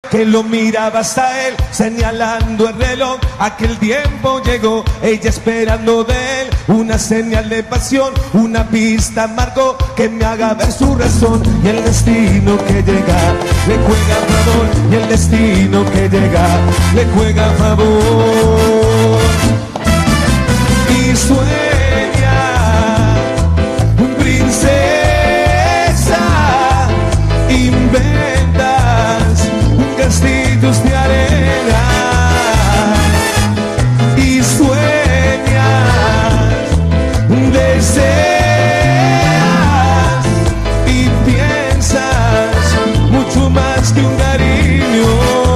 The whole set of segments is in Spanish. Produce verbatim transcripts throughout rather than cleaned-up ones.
que lo miraba hasta él, señalando el reloj. Aquel tiempo llegó, ella esperando de él una señal de pasión, una pista marcó que me haga ver su razón. Y el destino que llega le juega a favor, y el destino que llega le juega a favor. Y sueña, princesa, inventas castillos de arena y sueñas, deseas y piensas mucho más que un cariño,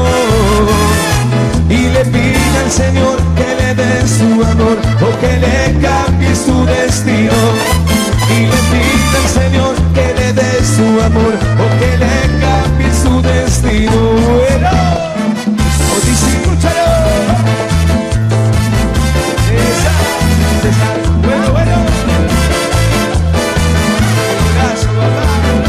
y le pide al Señor que le dé su amor o que le cambie su destino, y le pide al Señor que le dé su amor o que le cambie su destino. Bueno, o dice, escúchalo. Esa, esa, bueno, bueno. Gracias, papá.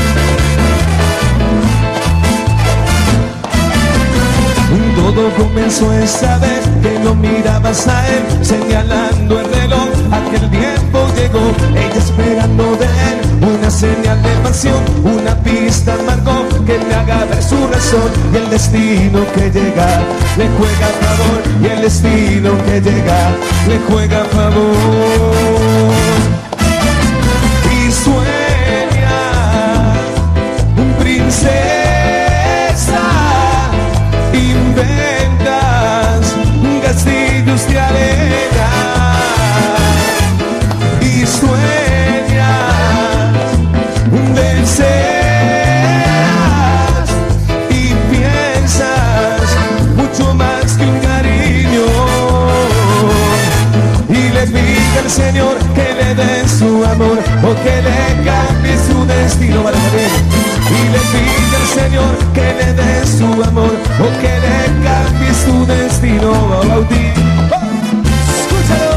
Todo comenzó esa vez que lo mirabas a él, señalando el reloj. Aquel tiempo llegó, ella esperando de él una señal de pasión, una pista marcó que me haga ver su razón. Y el destino que llega le juega a favor, y el destino que llega le juega a favor. Y sueña, princesa, inventas castillos de arena y sueñas, deseas y piensas mucho más que un cariño, y le pide al Señor que le dé su amor o que le cambie su destino. Vale, y le pide al Señor que le dé su amor o que le cambie su destino. Bautí, oh, escúchalo.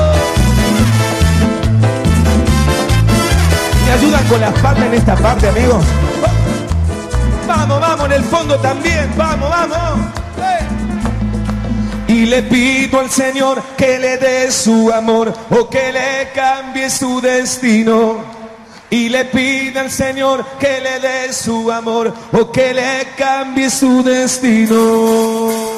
¿Me ayudan con la espalda en esta parte, amigos? Oh. Vamos, vamos, en el fondo también. Vamos, vamos. Hey. Y le pido al Señor que le dé su amor o que le cambie su destino. Y le pide al Señor que le dé su amor o que le cambie su destino.